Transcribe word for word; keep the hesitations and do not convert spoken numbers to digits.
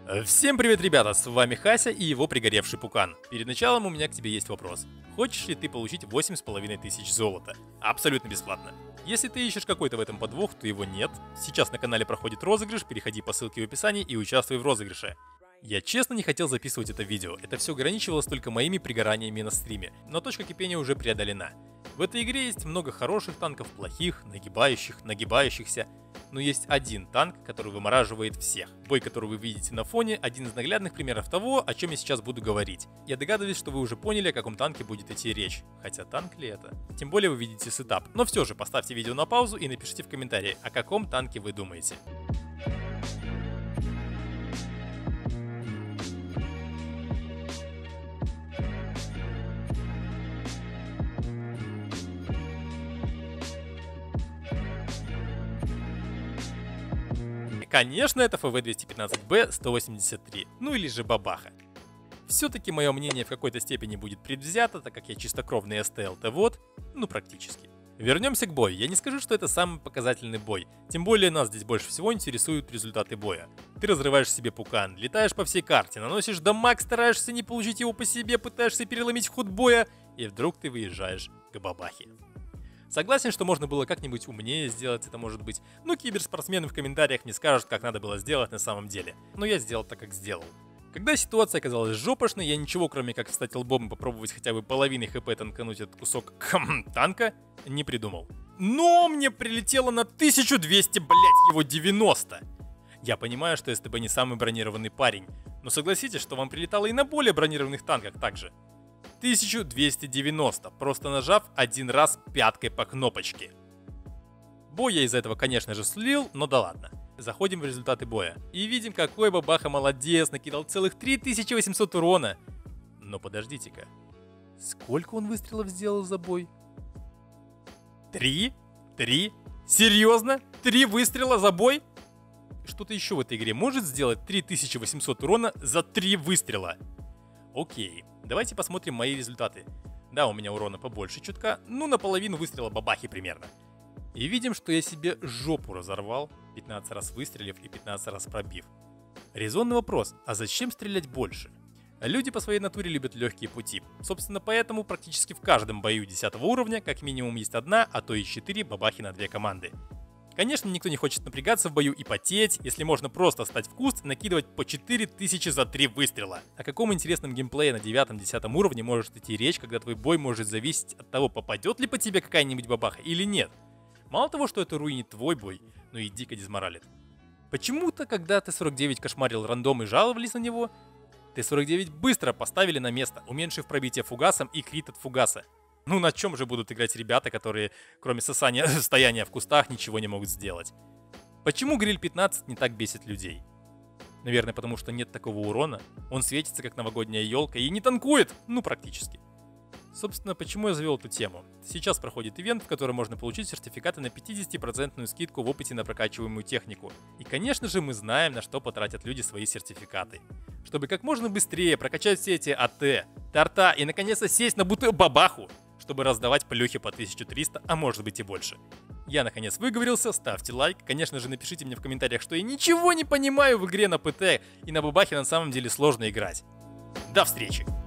Всем привет, ребята, с вами Хася и его пригоревший пукан. Перед началом у меня к тебе есть вопрос. Хочешь ли ты получить восемь с половиной тысяч золота? Абсолютно бесплатно. Если ты ищешь какой-то в этом подвох, то его нет. Сейчас на канале проходит розыгрыш, переходи по ссылке в описании и участвуй в розыгрыше. Я честно не хотел записывать это видео, это все ограничивалось только моими пригораниями на стриме, но точка кипения уже преодолена. В этой игре есть много хороших танков, плохих, нагибающих, нагибающихся, но есть один танк, который вымораживает всех. Бой, который вы видите на фоне, один из наглядных примеров того, о чем я сейчас буду говорить. Я догадываюсь, что вы уже поняли, о каком танке будет идти речь, хотя танк ли это? Тем более вы видите сетап, но все же поставьте видео на паузу и напишите в комментарии, о каком танке вы думаете. Конечно, это эф вэ двести пятнадцать бэ сто восемьдесят три, ну или же бабаха. Все-таки мое мнение в какой-то степени будет предвзято, так как я чистокровный эс тэ эл тэ-вод, ну практически. Вернемся к бою. Я не скажу, что это самый показательный бой, тем более нас здесь больше всего интересуют результаты боя. Ты разрываешь себе пукан, летаешь по всей карте, наносишь дамаг, стараешься не получить его по себе, пытаешься переломить ход боя, и вдруг ты выезжаешь к бабахе. Согласен, что можно было как-нибудь умнее сделать это, может быть, но киберспортсмены в комментариях мне скажут, как надо было сделать на самом деле. Но я сделал так, как сделал. Когда ситуация оказалась жопошной, я ничего, кроме как встать лбом и попробовать хотя бы половиной хп танкануть этот кусок хм, танка, не придумал. Но мне прилетело на тысячу двести, блять, его девяносто. Я понимаю, что эс тэ бэ не самый бронированный парень, но согласитесь, что вам прилетало и на более бронированных танках также. тысяча двести девяносто, просто нажав один раз пяткой по кнопочке. Бой я из-за этого, конечно же, слил, но да ладно. Заходим в результаты боя. И видим, какой бабаха молодец, накидал целых три тысячи восемьсот урона. Но подождите-ка, сколько он выстрелов сделал за бой? Три? Три? Серьезно? Три выстрела за бой? Что-то еще в этой игре может сделать три тысячи восемьсот урона за три выстрела? Окей, давайте посмотрим мои результаты. Да, у меня урона побольше чутка, ну наполовину выстрела бабахи примерно. И видим, что я себе жопу разорвал, пятнадцать раз выстрелив и пятнадцать раз пробив. Резонный вопрос, а зачем стрелять больше? Люди по своей натуре любят легкие пути. Собственно, поэтому практически в каждом бою десятого уровня как минимум есть одна, а то и четыре бабахи на две команды. Конечно, никто не хочет напрягаться в бою и потеть, если можно просто встать в куст и накидывать по четыре тысячи за три выстрела. О каком интересном геймплее на девятом-десятом уровне может идти речь, когда твой бой может зависеть от того, попадет ли по тебе какая-нибудь бабаха или нет. Мало того, что это руинит твой бой, но и дико дезморалит. Почему-то, когда Т сорок девять кошмарил рандом и жаловались на него, Т сорок девять быстро поставили на место, уменьшив пробитие фугасом и крит от фугаса. Ну на чем же будут играть ребята, которые, кроме сосания, стояния в кустах, ничего не могут сделать? Почему Гриль пятнадцать не так бесит людей? Наверное, потому что нет такого урона, он светится как новогодняя елка и не танкует, ну практически. Собственно, почему я завел эту тему? Сейчас проходит ивент, в котором можно получить сертификаты на пятидесятипроцентную скидку в опыте на прокачиваемую технику. И конечно же мы знаем, на что потратят люди свои сертификаты. Чтобы как можно быстрее прокачать все эти а тэ, торта и наконец-то сесть на бутыль бабаху, чтобы раздавать плюхи по тысяче триста, а может быть и больше. Я наконец выговорился, ставьте лайк, конечно же напишите мне в комментариях, что я ничего не понимаю в игре на пэ тэ и на бабахе на самом деле сложно играть. До встречи!